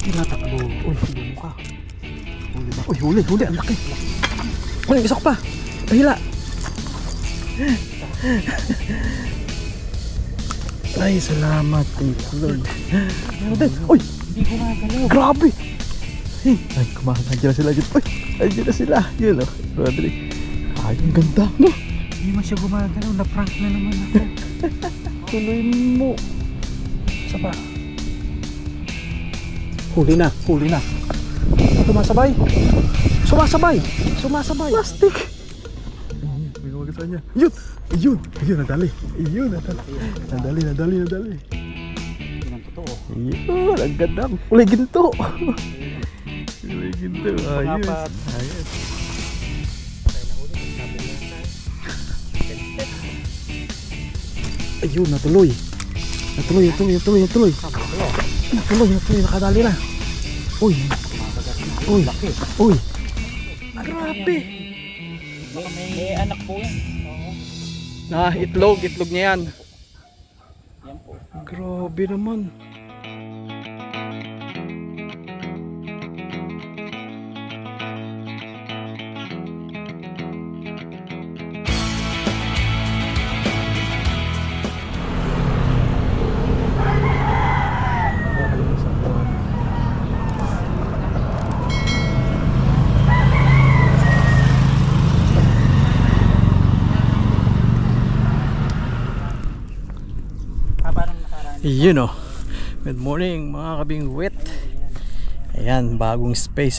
Tinatakbo. Uy, huli ka. Huli ba? Uy, huli. Ang laki. Uy, isok pa. Pahila. Ay, salamat. Thank you, Lord. Uy, Hindi ko magalaw. grabe. Ay, kumakas. Nandiyan na sila dyan. Uy, nandiyan na sila. Yun o, Roderick. Ay, ang ganda, no? Hindi man siya gumagalaw. Na-prank na naman ako. Tuloy mo. Isa pa. Huli na. Sumasabay. Plastic. May kumagasa niya. Ayun, nadali. Nadali. Hindi nang totoo. Ayun, ang ganda. Ulay ginto. Ayos. Ayun, natuloy. Natuloy, nakadali na. Uy. Grabe. May anak po yan. Itlog niya yan. Yan po. Grabe naman. Yun o. Good morning mga kabingwit. Ayan, bagong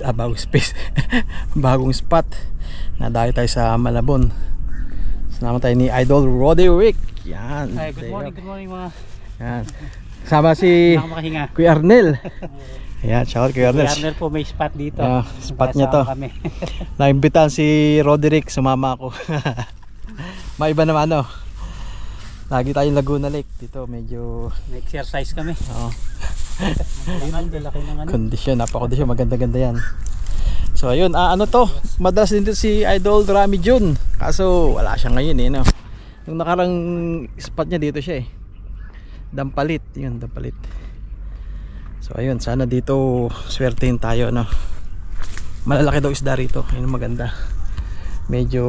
bagong spot. Nadayo tayo sa Malabon. Sinama tayo ni Idol Roderick. Yan. Ay, good morning mga. Yan. Kasama si Kuya Arnel. Ayan, shout out Kuya Arnel. Kuya Arnel po, may spot dito. Spot niya to. Naimbitahan si Roderick, sumama ako. Maiba naman ano. Lagi tayong Laguna Lake dito, medyo exercise kami. Oo. Laki ng Kondisyon, napakondisyon, maganda-ganda yan. So ayun, ano to, madalas din si Idol Rami Jun. Kaso wala siya ngayon no. Yung nakarang spot niya dito siya Dampalit, yun, Dampalit. So ayun, sana dito swertein tayo no. Malalaki daw isda rito, yun maganda. Medyo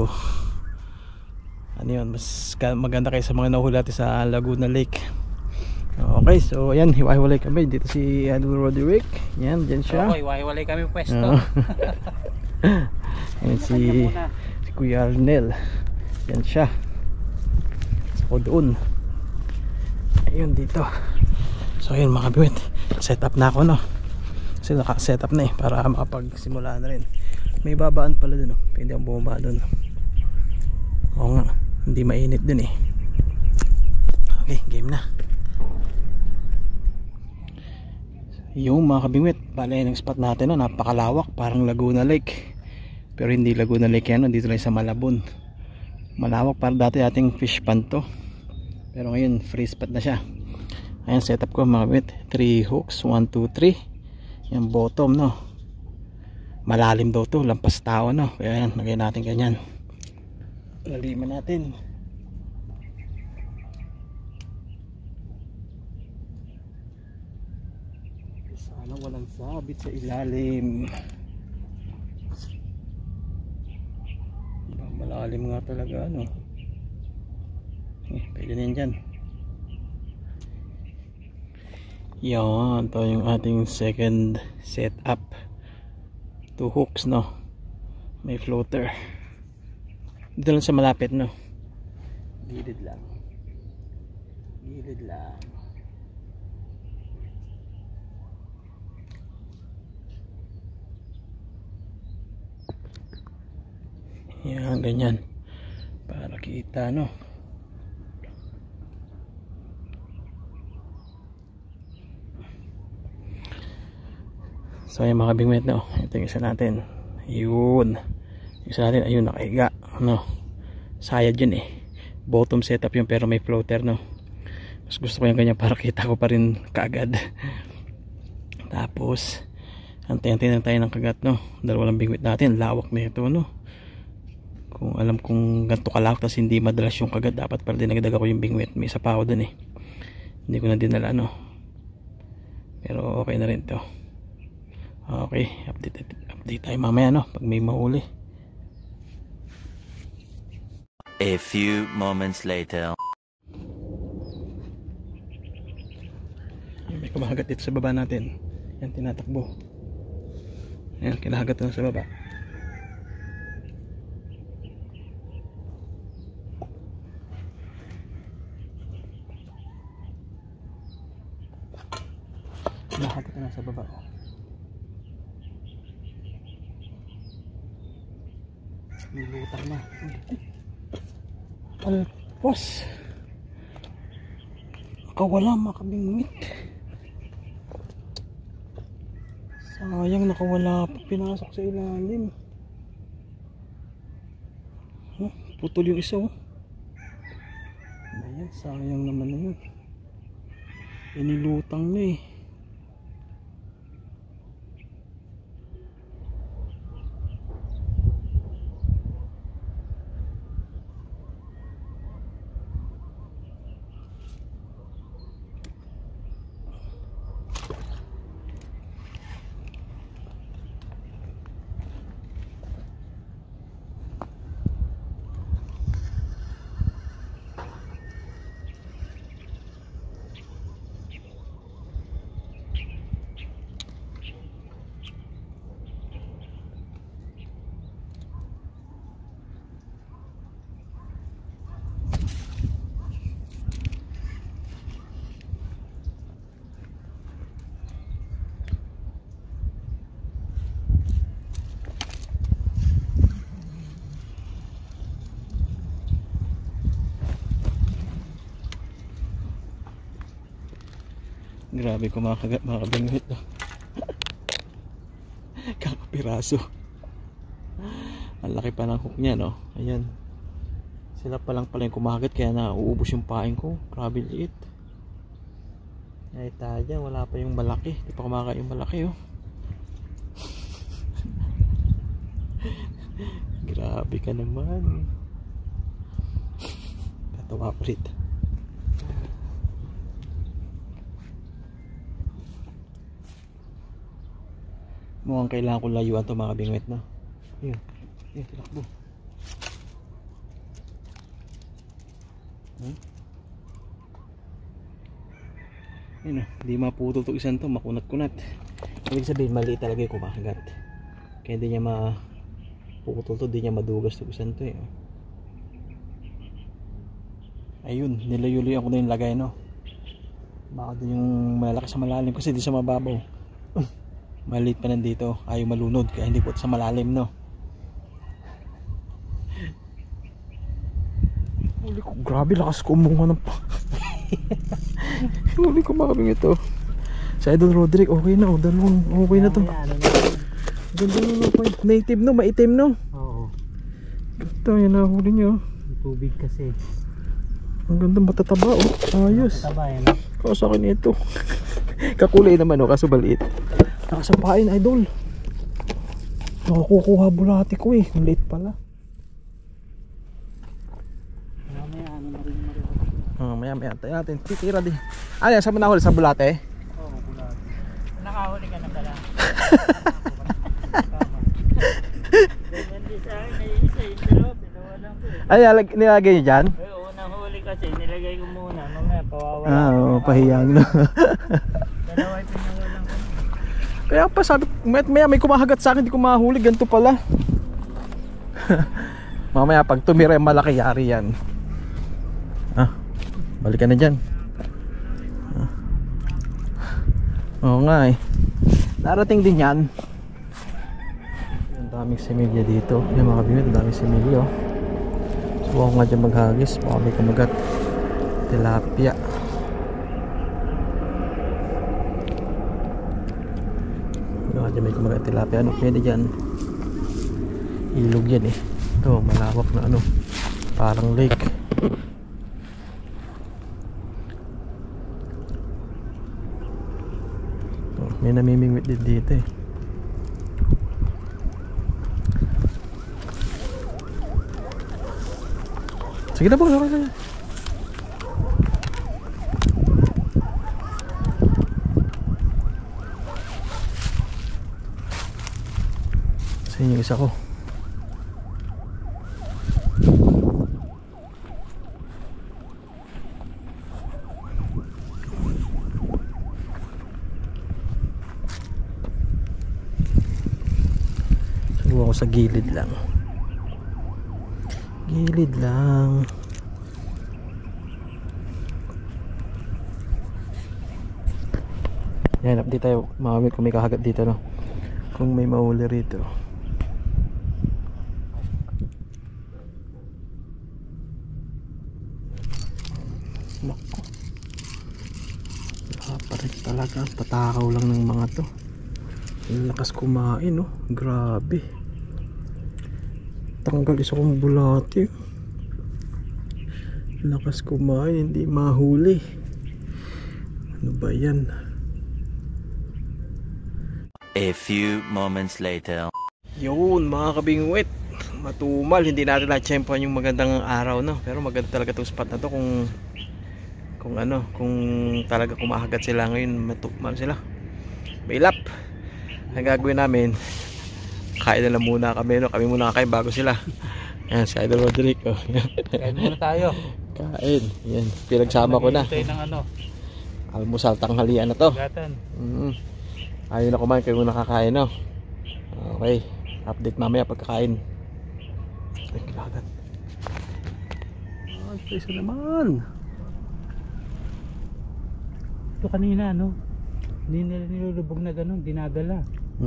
mas maganda kaysa mga nahuli natin sa Laguna Lake. Okay, so ayan, hiwa-hiwalay kami. Dito si Idol Roderick. Yan, dyan siya. Okay, hiwa-hiwalay kami pwesto. Ayan si Kuya Arnel. Yan siya. Ako doon. Ayun dito. So ayun mga biwit, set up na ako no. Kasi naka-set up na para makapagsimula na rin. May babaan pala dun pwede akong bumaba dun. Oo nga, hindi mainit dun Okay, game na. Yung mga kabingwit, bale ng spot natin napakalawak, parang Laguna Lake. Pero hindi Laguna Lake yan, dito lang sa Malabon. Malawak, para dati ating fish pond to. Pero ngayon free spot na siya. Ayan, setup ko mga kabingwit, 3 hooks, 1, 2, 3. Yung bottom malalim daw to, lampas tao kaya yan, lagay natin ganyan. Laliman natin. Sana walang sabit sa ilalim. Malalim nga talaga pwede na yan dyan. Yan, ito yung ating second setup. 2 hooks may floater. Dito lang sa malapit gilid lang yan, ganyan para kita so yung mga bingwit ito yung isa natin, yun yung isa natin, ayun nakahiga sayad yun bottom setup yun pero may floater mas gusto ko yung ganyan para kita ko pa rin kaagad. Tapos antayin tayo ng kagat dalawa lang bingwit natin, lawak na ito kung alam kung ganito kalawak tas hindi madalas yung kagat, dapat pala dinagdag ako yung bingwit. May isa pa ako dun hindi ko na dinala pero okay na rin to. Okay, update tayo mamaya no, pag may mahuli. A few moments later. May kumagat dito sa baba natin. Yan, tinatakbo. Yan, kinagat na sa baba. Kinagat na sa baba. Nilutang na. Alpos. Nakawala mga kabingwit. Sayang, nakawala pa, pinasok sa ilalim. Putol yung isa. Ayan, sayang naman na yun. Inilutang na eh. Grabe kumakagat mga kabingwit. Kakapiraso. Ang laki pa ng hook niya, no? Ayan. Sila pa lang pala yung kumakagat kaya nauubos yung pain ko. Grabe liit. Ay tayo, wala pa yung malaki. Di pa kumakain yung malaki, oh. Grabe ka naman. Tatawa ko rin. Mukhang kailangan ko layuan ito mga kabingwit, no? Yun, yun, tilakbo. Yun, hindi maputol ito isang to, makunat-kunat. Ibig sabihin maliit talaga yung kumakagat. Kaya hindi niya maputol to, hindi niya madugas ito isang to eh. Ayun, nilayuloy ako na yung lagay, no? Baka doon yung malaki sa malalim kasi di sa mababaw. Maliit pa nandito, ayaw malunod kaya hindi po sa malalim, no? Huli ko, grabe lakas kumunga ng huli ko mga kabing ito. Sa Idol Roderick, okay na, dalawang okay na to. Ganda na po, native no, maitim no? Oo. Ito, yan na huli nyo. Tubig kasi. Ang ganda, matataba oh, ayos. Matataba yan. Kaya sa akin ito. Kakulay naman oh, kaso baliit. Nakasampain, Idol. Nakakukuha bulati ko eh. Maliit pala. Mamaya ano na rin yung Maya tayo natin. Titira din. Ano yan? Saan mo nahuli? Sa bulate? Oo, bulati. Nakahuli ka na pala. Ganyan din sa akin. Ay isa yung dalawa lang ko eh. Ano yan? Nilagay nyo dyan? Unang huli kasi nilagay ko muna. Mamaya pawawala. Oo, pahiyang no. Dalawa yung pinawalan ko. Kaya pa sabi, maya may kumahagat sa akin, hindi ko mahuli, ganito pala. Mamaya pag tumira yung malaki, yari yan. Balikan na dyan. Oo nga eh. Darating din yan. Ang daming similya dito. Yung mga kabimit, ang daming similya. Subukan ko nga dyan maghagis, baka may kumagat. Tilapia. Dyan may kumagat tilapia, ano pwede dyan, ilog yan eh. Ito malawak na ano, parang lake. May namimingwit din dito eh. Sige na po, okay na. Saan yung isa ko? Subukan ko sa gilid lang. Gilid lang. Yan, update tayo mga kung may kahagat dito, no? Kung may mahuli rito. Nako, paparik talaga. Patakaw lang ng mga to. Ang lakas kumain, no? Grabe. Tanggal isa kong bulati. Lakas kumain, hindi mahuli. Ano ba yan? A few moments later. Yun mga kabingwit, matumal, hindi natin na-tsempohan yung magandang araw, no? Pero maganda talaga itong spot na to kung ano, kung talaga kumahagat sila ngayon, matumal sila. Bailap. Ang gagawin namin, kain na lang muna kami, no? Kami muna kakain bago sila. Yan, si Idol Roderick, oh. Kain muna tayo. Kain, yan, pinagsama ko na. Ng ano, Almusal, tanghalian na to. gatan. Ayun na kumain, kayo muna kakain, no? Okay, update mamaya pagkakain. Ay, kilagat. Ay, isa naman. Ito kanina, no? Hindi nila nilulubog na gano'n, dinadala.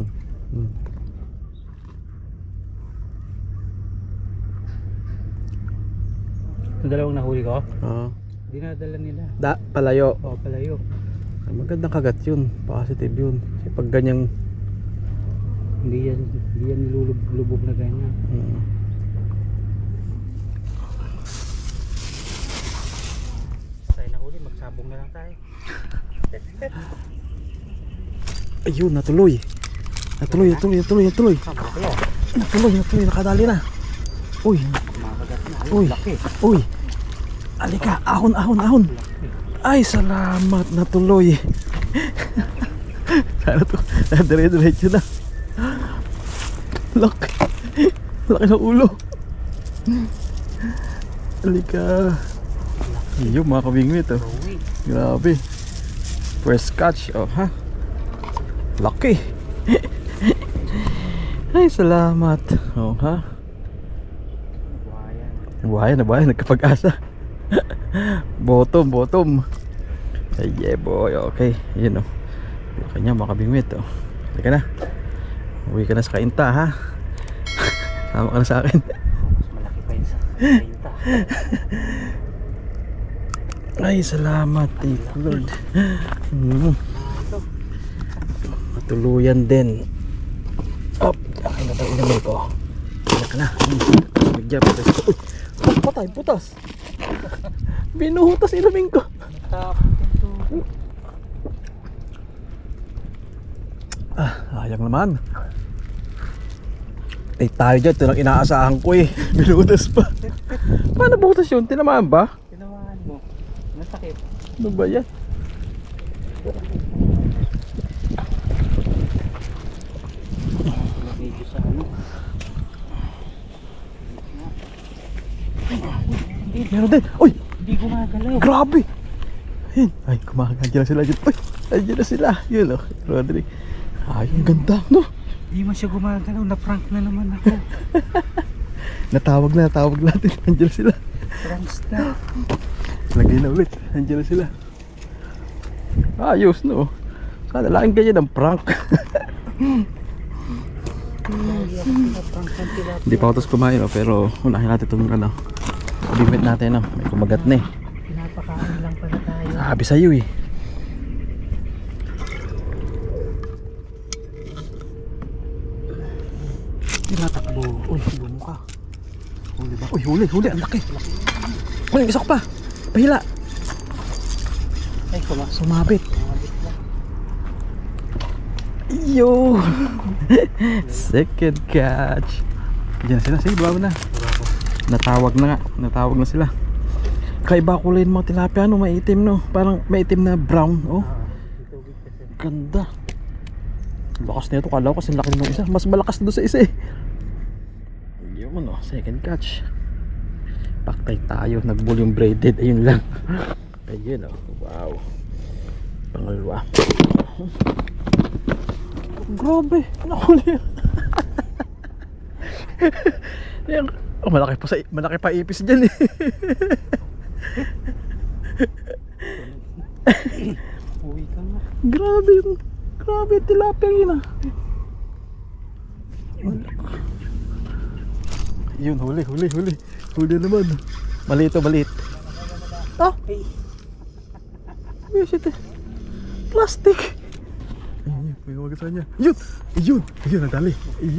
Yung dalawang nahuli ko, Oo. dinadala nila. Palayo. O, palayo. Ay, magandang kagat yun, positive yun. Kasi pag ganyang Hindi yan nilulubog na ganyan. Tayo nahuli, magsabong na lang tayo. ayun, natuloy. Natuloy, nakadali na. Uy, uy, alika, ahon. Ay, salamat, natuloy. Sana to, dire-diretso na. Laki ng ulo. Alika. Iyo mga kabingwit, oh. Grabe. First catch, oh, ha? Laki. Ay, salamat. Oh, ha? Buhayan, nagkapag-asa. Bottom. Ay, yeah, boy. Okay, yun, oh. Kanya mga kabingwit, oh. Halika na. Uwi ka na sa kainta, ha? Sama ka na sa akin. Mas malaki pa yun sa kainta. Ay, salamat, thank you, Lord. Matuluyan din. Up, akin na tayo ilamin ko. Kaya ka na. Bigyan, putas ko. Uy, patay, putas. Binuhutas ilamin ko. Sayang naman. Eh, tayo dyan, ito lang inaasahan ko eh. Binuhutas pa. Paano buhutas yun? Tinamaan ba? Tinamaan mo. Nasakit. Ano ba yan? Medyo sa ano. Meron din. Uy! Hindi gumagalaw. Grabe! Ayun. Ay, kumakaganyan sila dyan. Uy! Ayun na sila. Yun, oh. Roderick. Ay, ang ganda, no? Hindi man siya gumagalaw. Na-prank na naman ako. Natawag natin. Nandiyan sila. Prankster. Lagay na ulit. Nandiyan na sila. Ayos, no? Sana lang ganyan ng prank. Hindi pa utos kumain, oh, pero unahin natin itong ano, bimit natin, no? May kumagat na eh. Pinapakain lang pala tayo. Sabi sa'yo eh. Tinatakbo. Uy, bumo ka. Huli ba? Uy, huli, ang laki. Uy, isok pa. Pahila. Ay, Sumabit. Yo. Second catch. Diyan sila, sige, bawa na. Natawag na sila. Kaiba kulay ng mga tilapia, no? Maitim, no? Parang maitim na brown, oh. Ganda. Bakas na ito, kala ko kasi laki ng isa. Mas malakas doon sa isa eh. Yun o, second catch. Paktay tayo, nagbul yung braided. Ayun lang. Ayun o, wow. Pangalawa. Grabe, nakuli. Oh, malaki pa ipis dyan eh. Uwi ka nga. Grabe tilapia yun ah. Yun, huli naman. Maliit. Ah, shit eh. Plastic. Ayun, may wagasan niya. Yun, nadali.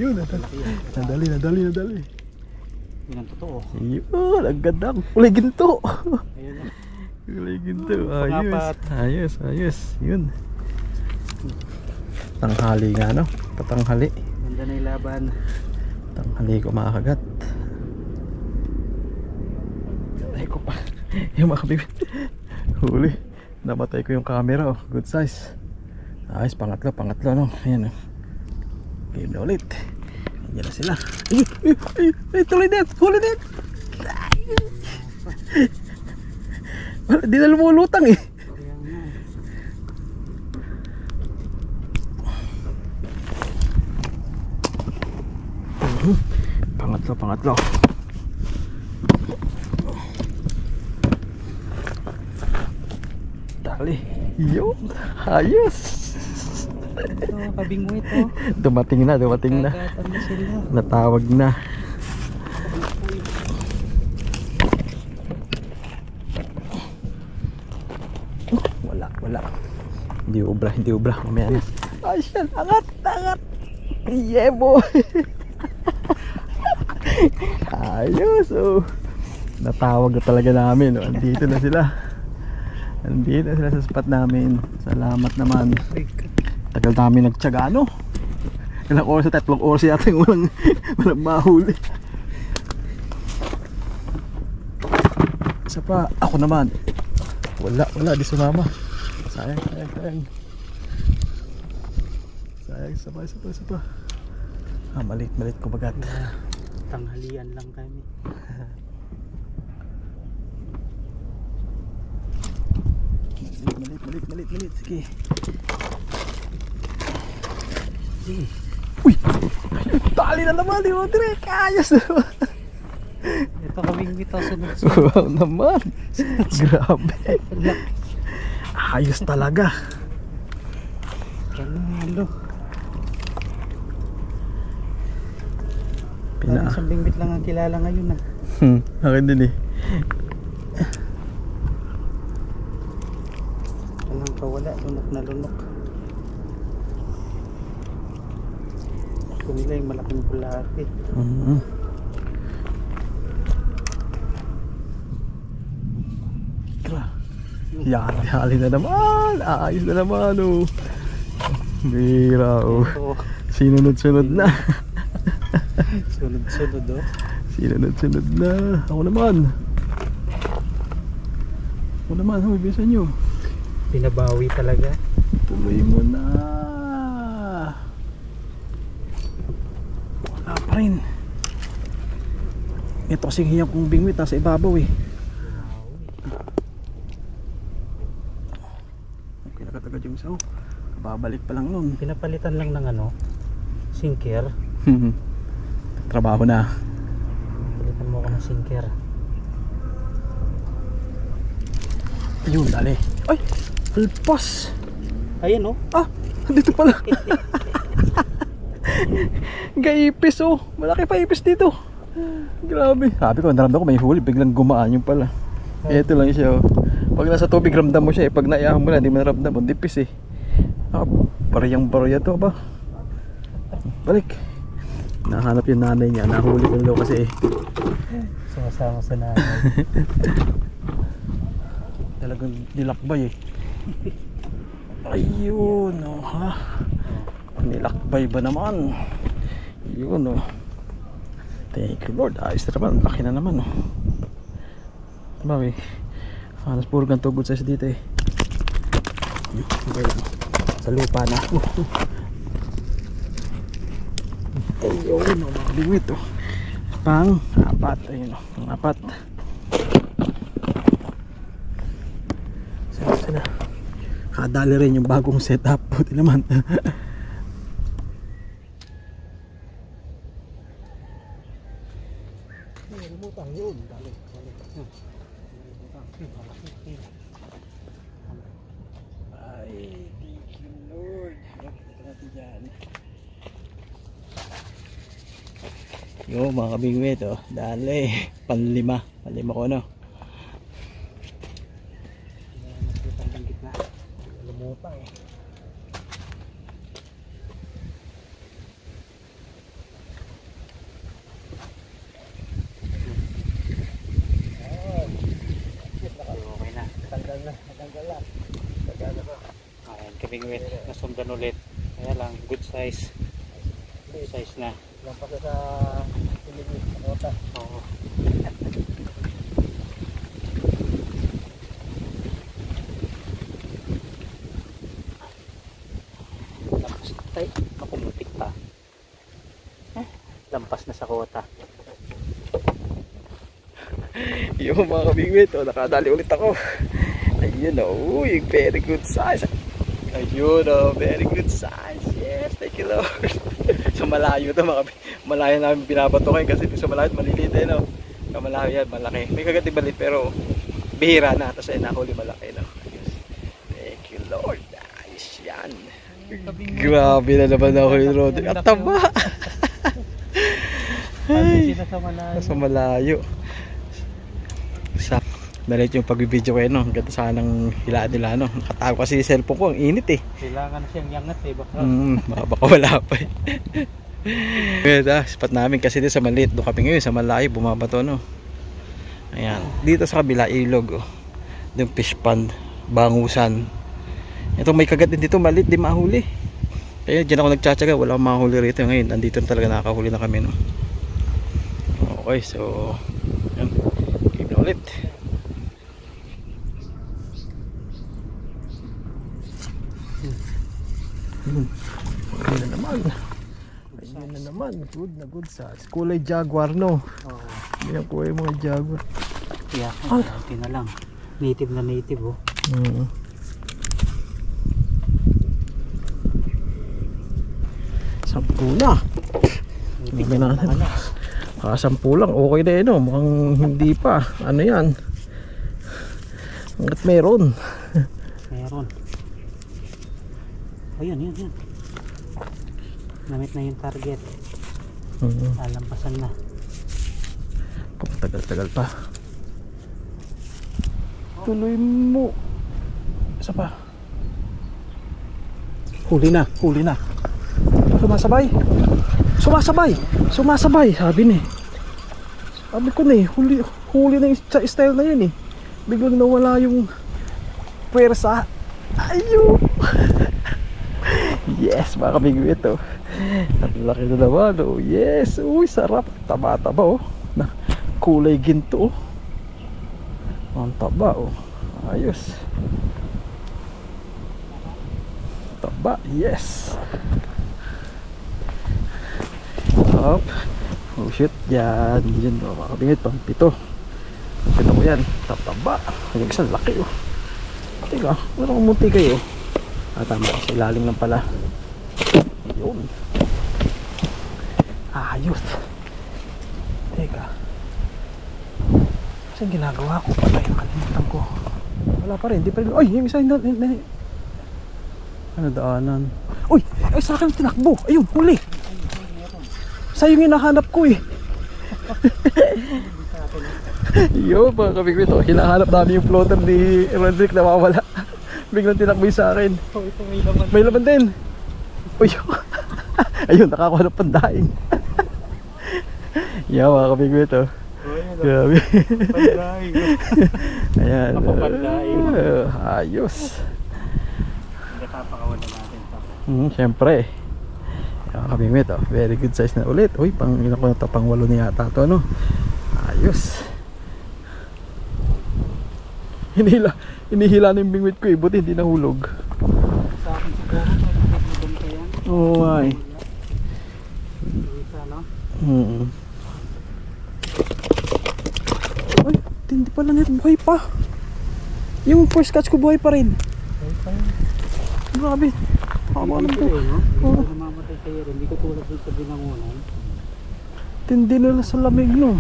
Nadali. Yun ang totoo. Yun, ang ganda. Ulay ginto. Ayun. Ayos. Yun. Tanghali nga no. Patanghali. Ganda na yung laban. Tanghali ko makakagat. Ay ko pa. Yung mga kabibit. Huli. Namatay ko yung camera oh. Good size. Ayos, pangatlo no. Ayan oh. Game na ulit. Ayan na sila. Ay, tuloy din. Huli din. Di na lumulutang eh. Pangatlo. Dali. Yun. Ayos. Ito, kabingwit oh. Dumating na. Kagatan na sila. Natawag na. Wala. Hindi ubra. Mamaya na. Ay, siya. Angat. Yebo. Ayos oh. Natawag na talaga namin oh. Andito na sila sa spot namin. Salamat naman. Tagal namin nagtyaga no. Ilang oras, 3 oras yata yung walang mahuli. Isa pa, ako naman. Wala, di sumama. Sayang. Isa pa. Malit kumagat. Tanghalian lang kami. Malit. Sige. Uy! Tali na naman, di mo dire. Ayos na naman. Ito kabingwit oh, sunod. Wow naman. Grabe. Ayos talaga. Panalo. Parang isang bingwit lang ang kilala ngayon ah. Akin din eh. Walang kawala, lunok na lunok. Kung nila yung malaking bulate. Hali na naman. Ayos na naman oh. Bira oh. Sinunod na. Sunod oh. Sinunod na. Ako naman. Bisa nyo. Pinabawi talaga. Tuloy mo na. Wala pa rin. Ito kasing hiyang kong bingwit nasa ibabaw eh. Okay, nakatagad yung isaw. Babalik pa lang nun. Pinapalitan lang ng ano, sinker. Trabaho na. Palitan mo ako ng sinker. Ayun, dali. Ay! Alpas! Ayan oh. Ah! Dito pala. Gaipis oh. Malaki pa ipis dito. Grabe. Sabi ko, naramdam ko may huli. Biglang gumaan yung pala. Ito lang siya oh. Pag nasa tubig ramdam mo siya eh. Pag naiyahan mo na, di mo naramdam. Dipis eh. Ah, barya to ba? Balik. Nahanap yung nanay niya. Nahuli ko daw kasi eh. Sumasama sa nanay. Talagang nilakbay eh. Ayun oh ha. Nilakbay ba naman? Yun oh. Thank you Lord. Ayos na naman. Laki na naman oh. Bawi. Halos puro ganito good size dito eh. Okay lang. Sa lupa na. Ayun, mga kabingwit oh. Pang apat, ayun oh, pang apat. Sana kadali rin yung bagong setup. Buti naman. Lumutang yun. Ay, thank you Lord. Ito natin dyan. Yo mga kabingwit oh, dali. Panlima ko no. Lumutang eh. Ayan, kabingwit, nasundan ulit. Kaya lang, good size. Good size na. Lampas na sa Pilipinas, sa kota. Oo. Lampas na tayo. Makumutik pa. Lampas na sa kota. Yung mga kabingwit oh, nakadali ulit ako. Ayun oh, uy, very good size. Ayun oh, very good size. Yes, thank you Lord. So malayo to mga malayo namin binabatukin kasi sa malayo maliliit eh no. Sa malayo yan, malaki. May kagati balit pero bihira na. Tapos ay nahuli malaki no. Yes. Thank you Lord. Ayos yan. Grabe na naman ako yung road. At tama. Ay, nasa malayo. Dalit yung pagbibideo kayo no. Ganda sanang hilaan nila no. Nakatago kasi yung cellphone ko, ang init eh. Kailangan siyang yangat eh. Baka wala pa eh. Ngayon spot namin kasi dito sa maliit. Doon kami ngayon sa malayo bumabato no. Ayan. Dito sa kabila ilog oh. Yung fish pond, bangusan. Ito may kagat din dito maliit, di mahuli. Kaya dyan ako nagtsatsaga, wala akong mahuli rito. Ngayon andito talaga nakakahuli na kami no. Okay, so yan. Keep na ulit. Ayun na naman. Ayun na naman. Good na good size. Kulay jaguar no. Oo. Hindi ang kulay mga jaguar. Yeah, ito na lang. Native na native oh. Sampu na. Hindi na natin. Sampu lang. Okay na yun no. Mukhang hindi pa. Ano yan? Hanggat meron. Meron. Oh, yun. Namit na yung target. Lalampasan na. Tagal-tagal pa. Tuloy mo. Isa pa. Huli na. Sumasabay. Sabi na eh. Sabi ko na eh. Huli na yung style na yun eh. Biglang nawala yung pwersa. Ayun. Yes, mga kabingwit oh. Ang laki na naman oh. Yes, uy sarap. Taba-taba oh. Kulay ginto oh. Ang taba oh. Ayos. Taba, yes. Up. Oh shit, yan. Yan oh, mga kabingwit, pang pito. Pito ko yan. Taba. Yung isang laki oh. Teka, wala kong munti kayo. Tama, sa ilalim lang pala. Ayun. Ayos. Teka. Kasi ginagawa ko pala yung kalimutan ko. Wala pa rin, di pa rin. Ay, yung isa yung ano daanan. Uy, ay sa akin tinakbo. Ayun, huli. Sa'yo yung hinahanap ko eh. Yo, mga kabigwit oh. Hinahanap namin yung floater ni Roderick na mawala. Biglang tinakbo sa akin. Oh, ito may laman. May laman din. Uy. Ayun, nakakuhanap pang daing. Yo, mga kabigwit oh. Grabe. Pandaing. Ayan. Napapandaing. Ayos. Nakapakawan na natin pa. Siyempre. Yung kabingwit oh. Very good size na ulit. Uy, pang ina ko na to, pang 8 na yata to no. Ayos. Hinihila na yung bingwit ko eh. Buti hindi nahulog. Sa akin siguro, malapit na doon kaya. Oo ay. Sa Ay, tindi pala net, buhay pa. Yung first catch ko buhay pa rin. Grabe. Ako alam ko. Oo. Namamatay kayo rin. Hindi ko tulad dun sa binangunan. Tindi nila sa lamig, no?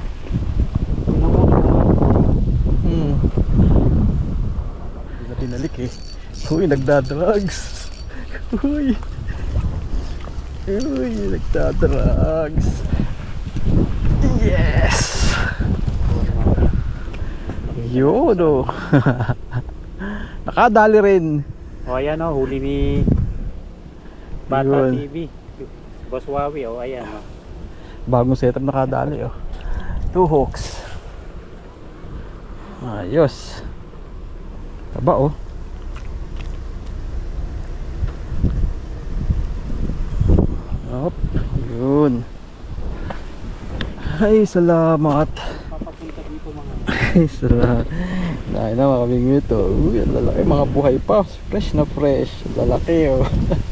Hindi na pinalik eh. Uy, nagdadrugs. Uy, nagdadrugs. Yes! Yun, oh. Nakadali rin. O ayan o, huli ni Bata Yun. TV. Boss Wawi o, ayan o. Bagong setup nakadali, oh. 2 hooks. Ayos. Taba, oh. Op, yun. Ay, salamat. Papapunta dito mga. Ay, salamat. Dahil na mga kabing ito. Uy, ang lalaki. Mga buhay pa. Fresh na fresh. Ang lalaki, oh.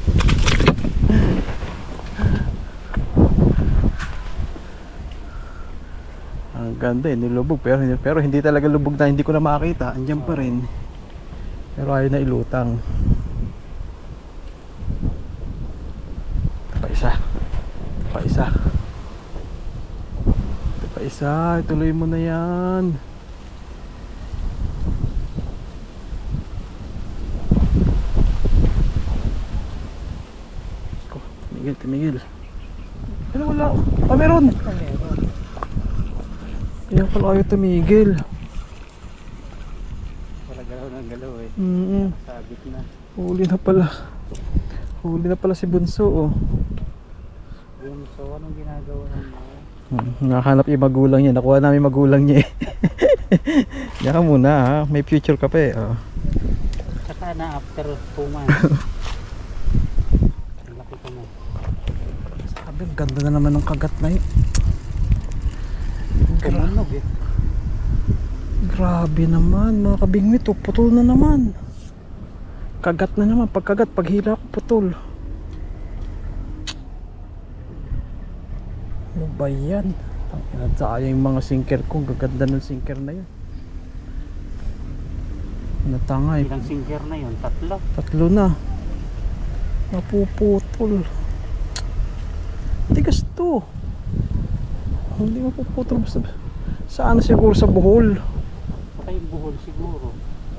Ang ganda, nilubog. Pero hindi talaga lubog na hindi ko na makita. Andiyan pa rin. Pero ayaw na ilutang. Pa isa, ituloy mo na yan. Tumigil. Ano wala? Meron! Yan pala ayaw tumigil. Wala galaw ng galaw eh. Sabit na. Huli na pala si Bunso, oh. Yun, so anong ginagawa ng Nakahanap yung magulang niya. Nakuha namin magulang niya eh. Diyan ka muna, ha. May future ka pa eh, oh. Saka na after 2 months. Ang laki ko na. Sabi, ang ganda na naman ng kagat na yun. Kumunog eh. Grabe naman, mga kabingwit, oh. Putol na naman. Kagat na naman. Pagkagat, paghila ko putol. Ano ba yan? Sayang yung mga sinker ko. Gaganda ng sinker na yun. Natangay. Ilang sinker na yun? 3? 3 na. Napuputol. Tigas to. Hindi mapuputol. Saan siguro sa buhol? Baka yung buhol siguro.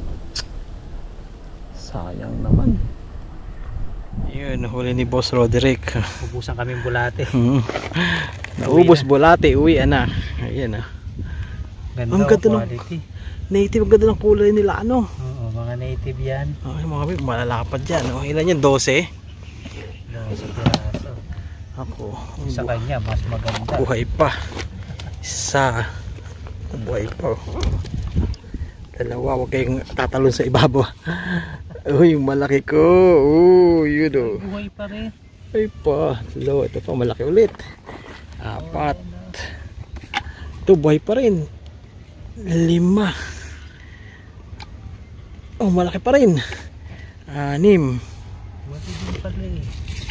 Sayang naman. Yun, huli ni Boss Roderick. Ubusan kaming bulate. Naubos bulate, uwi na. Ayan ah. Ganda ang ganda quality. Native, ang ganda ng kulay nila, ano? Oo, mga native yan. Ay, mga kabig, malalapad yan. Oh. Ilan yan? 12? 12 piraso. Ako. Sa kanya, mas maganda. Buhay pa. Isa. Buhay pa. Dalawa, huwag kayong tatalon sa ibabaw. Uy, malaki ko. Yun o. Buhay pa rin. Ay pa. Ito pa, malaki ulit. 4. Ito, buhay pa rin. 5. Oh, malaki pa rin. 6. Matibig pa rin.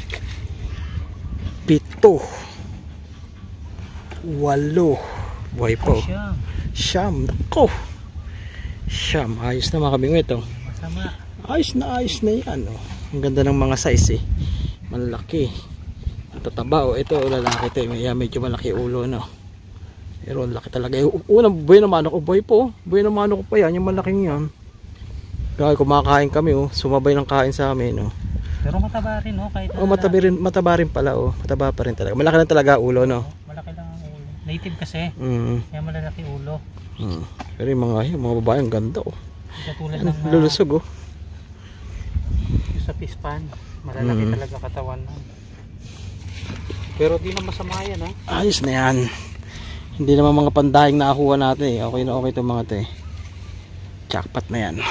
7. 8. Buhay pa. Siyam. Nako. Siyam. Ayos na mga kabingwit, oh. Masama. Ayos na yan, oh. Ang ganda ng mga size eh. Malaki. At tataba, oh. Ito lalaki ito, medyo malaki ulo, no. Pero laki talaga. Unang buhay na manok, buhay po. Buhay na manok pa yan, yung malaking yan. Kaya kumakain kami, oh. Sumabay ng kain sa amin, oh. Pero mataba rin, oh. Kahit mataba rin pala, oh. Mataba pa rin talaga. Malaki lang talaga ulo, no. Malaki lang ang ulo. Native kasi. Kaya malalaki ulo. Pero yung mga babae, ang ganda, oh. Katulad ng lulusog, oh. Yung sa pispan, malalaki talaga katawan na. Pero di na masama yan, ha. Ayos na yan. Hindi naman mga pandahing nakakuha natin, eh. Okay na okay itong mga ito, eh. Jackpot na yan.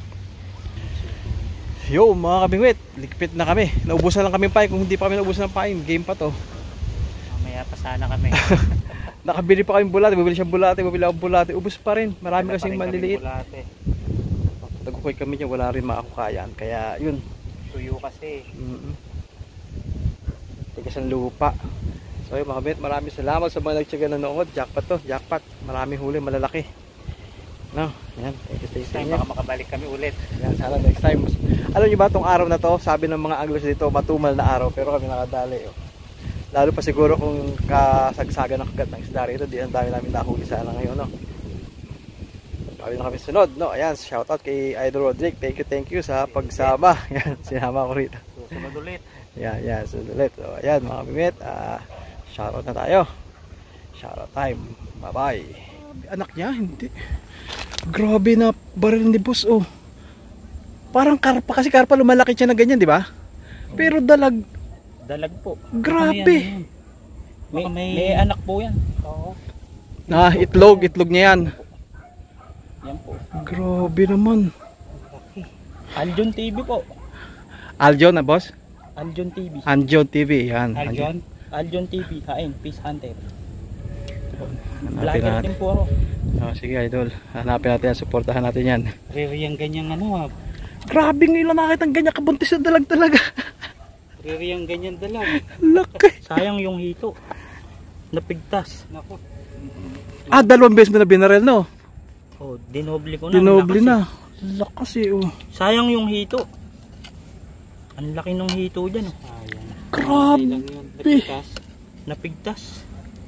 Yo mga kabingwit, likpit na kami. Naubusan lang kami pain. Kung hindi pa kami naubusan ng pain, game pa to. Mamaya pa sana kami. Nakabili pa kami bulate, bumili siyang bulate, bumili akong bulate, ubos pa rin. Marami kasing maliliit. Tagukoy kami niya, wala rin makakukayan. Kaya yun. Tuyo kasi. Tigas ang lupa. So yun mga kabinwit, maraming salamat sa mga nagtyaga nanood. Jackpot to, jackpot. Maraming huli, malalaki. No, yan. Thank you Next time baka makabalik kami ulit. Yan, sana next time. Alam niyo ba, tong araw na to, sabi ng mga anglers dito, matumal na araw, pero kami nakadali. Oh. Lalo pa siguro kung kasagsagan ng kagat ng isda rito, di ang dami namin nahuli sana ngayon, no. Kami na kami sunod, no. Ayan, shoutout kay Idol Rodrick. Thank you sa pagsama. Yan, sinama ko rito. Susunod ulit. Yan, sunod ulit. So, ayan mga kabinwit, shoutout na tayo. Shoutout time. Bye-bye. Anak niya, hindi. Grabe na baril ni boss, oh. Parang karpa, kasi karpa lumalaki siya na ganyan, di ba? Pero dalag. Dalag po. Grabe. May anak po yan. Oo. Itlog niya yan. Yan po. Grabe naman. Aljon TV po. Aljon na boss? Aljon TV. Aljon TV, yan. Aljon TV, hain, Peace Hunter. Hanapin Vlogger natin. din po ako. Sige idol, hanapin natin yan, supportahan natin yan. Ririyang ganyan ano. Grabe ngayon nakita ng ganyan kabuntis na dalag talaga. Ririyang ganyan dalag. Laki. Sayang yung hito. Napigtas. Nako. 2 beses mo na binarel, no? Oh, dinoble ko na. Dinoble na. Lakas eh, oh. Sayang yung hito. Ang laki ng hito dyan, oh. Grabe. Napigtas.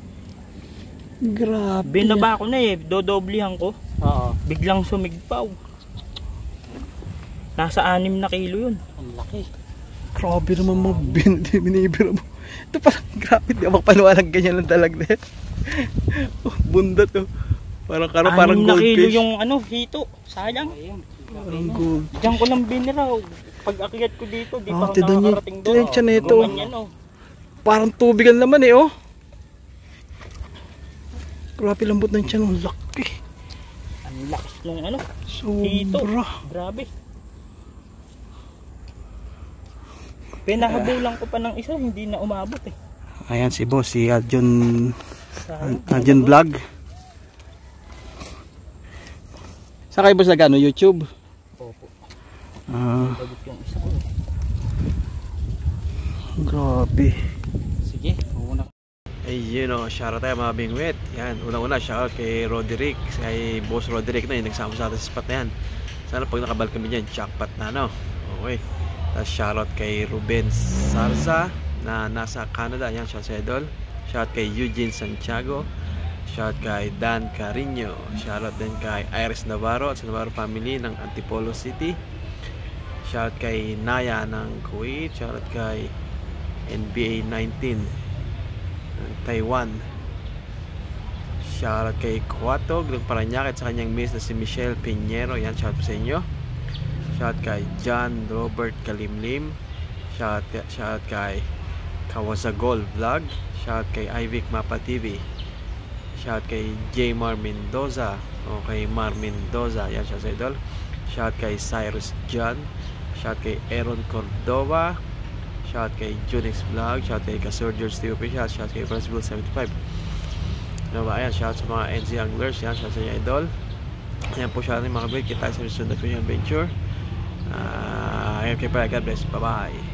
Grabe. Binaba ko na eh, dodoblihan ko. Oo. Biglang sumigpaw. Nasa 6 na kilo yun. Ang laki. Grabe naman mga binibira mo. Ito parang grabe, di ako makapaniwalag ganyan ng dalag na yan. Bunda to. Parang parang 6 na kilo goldfish. yung ano, hito. Sayang. Parang gold. Diyan ko lang binira. Pag akyat ko dito, di pa ako tinan niyo. nakakarating doon. Tinan siya nito. Gumanyan, oh. Parang tubigan naman eh, oh. Grabe lambot ng tiyan, ang laki. Ang lakas ng ano, hito. Sobra. Grabe. Pinahabulan ko pa ng isa, hindi na umabot eh. Ayan si boss, si Aljon Vlog. Saan kayo boss nag-ano? YouTube? Opo. Abot yung isa ko. Grabe. Sige, una. Ayun o, shoutout tayo mga bingwit. Yan, unang-una shoutout kay Roderick, kay boss Roderick na yung nagsama sa atin sa spot na yan. Sana pag nakabal kami dyan, jackpot na, no? Okay. Tapos shoutout kay Ruben Sarza na nasa Canada. Yan, shoutout sa idol. Shoutout kay Eugene Santiago. Shoutout kay Dan Carino. Shoutout din kay Iris Navarro at sa Navarro family ng Antipolo City. Shoutout kay Naya ng Kuwait. Shoutout kay NBA 19 ng Taiwan. Shoutout kay Kuatog ng Paranaque at sa kanyang miss na si Michelle Piñero. Yan, shoutout po sa inyo. Shoutout kay John Robert Kalimlim. Shoutout kay Kawasagol Vlog. Shoutout kay Ivic Mapa TV. Shoutout kay Jmar Mendoza o kay Mar Mendoza. Yan, shoutout sa idol. Shoutout kay Cyrus John. Shoutout kay Aaron Cordova. Shoutout kay Junix Vlog. Shoutout kay Kasur George TV Official. Shoutout kay Francis 75. Ano ba? Ayan, shoutout sa mga NZ Anglers. Yan, shoutout sa inyo idol. Ayan po shoutout ng mga kabit. Kita sa susunod na adventure. Ayan kayo pala. God bless. Bye bye.